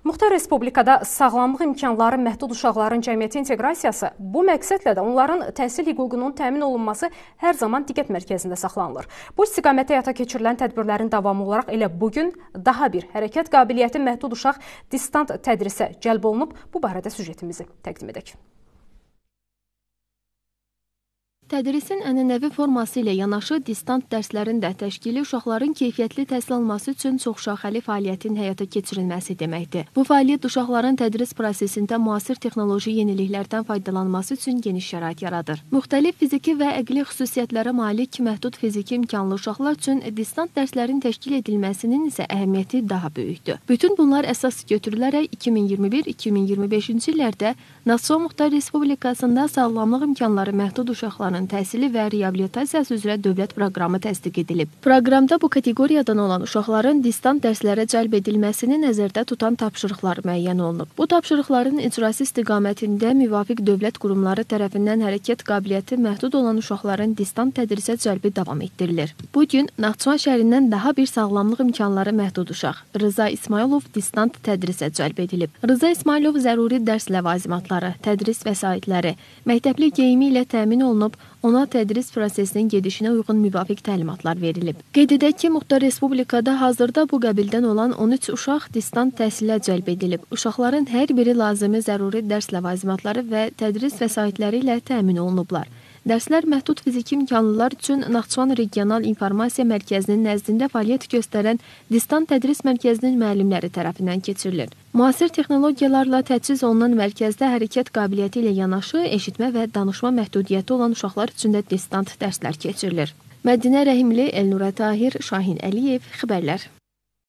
Muxtar Respublikada sağlamlıq imkanları məhdud uşaqların cəmiyyətə inteqrasiyası bu məqsədlə də onların təhsil hüququnun təmin olunması hər zaman diqqət mərkəzində saxlanılır. Bu istiqamətdə həyata keçirilən tədbirlərin davamı olaraq elə bugün daha bir hərəkət qabiliyyəti məhdud uşaq distant tədrisə cəlb olunub. Bu barədə süjetimizi təqdim edək. Tədrisin ənənəvi forması ilə yanaşı distant dərslərin də təşkili uşaqların keyfiyyətli təhsil alması üçün çoxşaxəli fəaliyyətin həyata keçirilməsi deməkdir. Bu fəaliyyət uşaqların tədris prosesində müasir texnoloji yeniliklərdən faydalanması üçün geniş şərait yaradır. Müxtəlif fiziki və əqli xüsusiyyətlərə malik məhdud fiziki imkanlı uşaqlar üçün distant dərslərin təşkil edilməsinin isə əhəmiyyəti daha böyükdür. Bütün bunlar əsas götürülərək 2021-2025-ci illərdə Naxçıvan Muxtar Respublikasında sağlamlıq imkanları məhdud uşaqların təhsili və reabilitasiyası üzrə dövlət proqramı təsdiq edilib. Proqramda bu kateqoriyadan olan uşaqların distant dərslərə cəlb edilməsini nəzərdə tutan tapşırıqlar müəyyən olunub. Bu tapşırıqların icrası istiqamətində müvafiq dövlət qurumları tərəfindən hərəkət qabiliyyəti məhdud olan uşaqların distant tədrisə cəlbi davam etdirilir. Bu gün Naxçıvan şəhərindən daha bir sağlamlıq imkanları məhdud uşaq Rıza İsmailov distant tədrisə cəlb edilib. Rıza İsmailov zəruri dərs ləvazimatları, tədris vəsaitləri, məktəbli geyimi ilə təmin olunub, ona tədris prosesinin gedişinə uyğun müvafiq təlimatlar verilib. Qeyd edək ki, Muxtar Respublikada hazırda bu qəbildən olan 13 uşaq distant təhsilə cəlb edilib. Uşaqların hər biri lazımi zəruri dərs ləvazimatları və tədris vəsaitləri ilə təmin olunublar. Dərslər məhdud fiziki imkanlılar üçün Naxçıvan Regional İnformasiya Mərkəzinin nəzdində fəaliyyət göstərən distant tədris mərkəzinin müəllimləri tərəfindən keçirilir. Müasir texnologiyalarla təchiz olunan mərkəzdə hərəkət qabiliyyəti ilə yanaşı eşitmə və danışma məhdudiyyəti olan uşaqlar üçün də distant dərslər keçirilir. Mədinə Rəhimli, Elnurə Tahir, Şahin Əliyev, xəbərlər.